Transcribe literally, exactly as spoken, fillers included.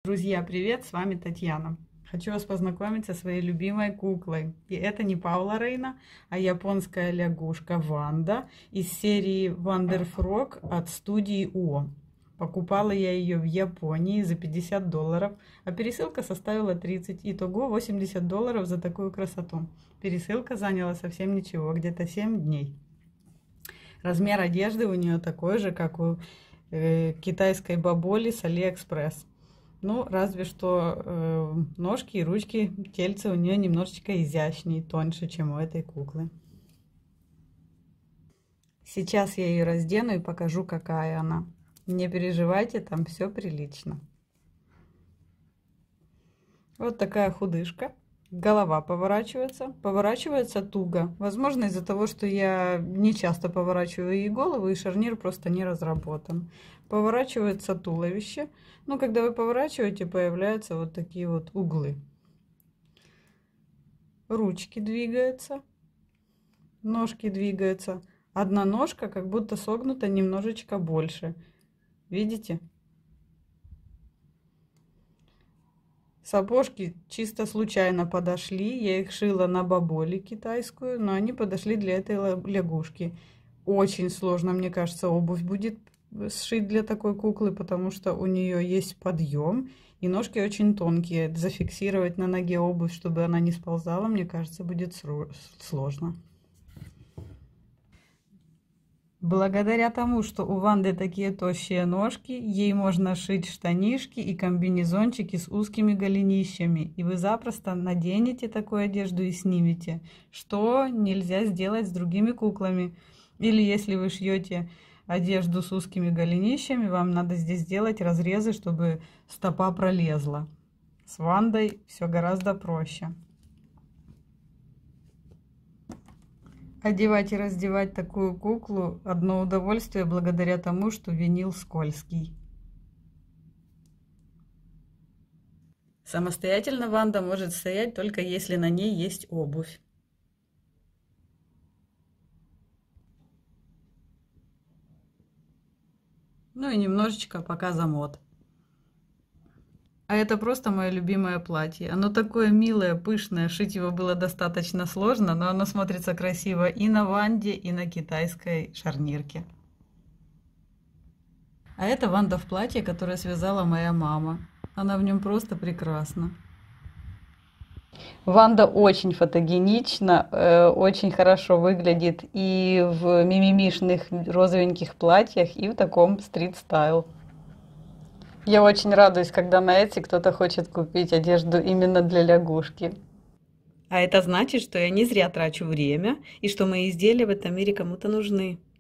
Друзья, привет! С вами Татьяна. Хочу вас познакомить со своей любимой куклой. И это не Паула Рейна, а японская лягушка Ванда из серии Wonder Frog от студии О. Покупала я ее в Японии за пятьдесят долларов, а пересылка составила тридцать. Итого восемьдесят долларов за такую красоту. Пересылка заняла совсем ничего, где-то семь дней. Размер одежды у нее такой же, как у э, китайской баболи с Алиэкспресс. Ну, разве что э, ножки и ручки, тельце у нее немножечко изящнее, тоньше, чем у этой куклы. Сейчас я ее раздену и покажу, какая она. Не переживайте, там все прилично. Вот такая худышка. Голова поворачивается. Поворачивается туго. Возможно, из-за того, что я не часто поворачиваю ей голову, и шарнир просто не разработан. Поворачивается туловище. Но когда вы поворачиваете, появляются вот такие вот углы. Ручки двигаются. Ножки двигаются. Одна ножка как будто согнута немножечко больше. Видите? Сапожки чисто случайно подошли. Я их шила на баболе китайскую, но они подошли для этой лягушки. Очень сложно, мне кажется, обувь будет сшить для такой куклы, потому что у нее есть подъем, и ножки очень тонкие. Зафиксировать на ноге обувь, чтобы она не сползала, мне кажется, будет сложно. Благодаря тому, что у Ванды такие тощие ножки, ей можно шить штанишки и комбинезончики с узкими голенищами. И вы запросто наденете такую одежду и снимете, что нельзя сделать с другими куклами. Или если вы шьете одежду с узкими голенищами, вам надо здесь сделать разрезы, чтобы стопа пролезла. С Вандой все гораздо проще. Одевать и раздевать такую куклу – одно удовольствие благодаря тому, что винил скользкий. Самостоятельно Ванда может стоять только если на ней есть обувь. Ну и немножечко пока замот. А это просто мое любимое платье. Оно такое милое, пышное. Шить его было достаточно сложно, но оно смотрится красиво и на Ванде, и на китайской шарнирке. А это Ванда в платье, которое связала моя мама. Она в нем просто прекрасна. Ванда очень фотогенична, очень хорошо выглядит и в мимимишных розовеньких платьях, и в таком стрит-стайл. Я очень радуюсь, когда на Эти кто-то хочет купить одежду именно для лягушки. А это значит, что я не зря трачу время, и что мои изделия в этом мире кому-то нужны.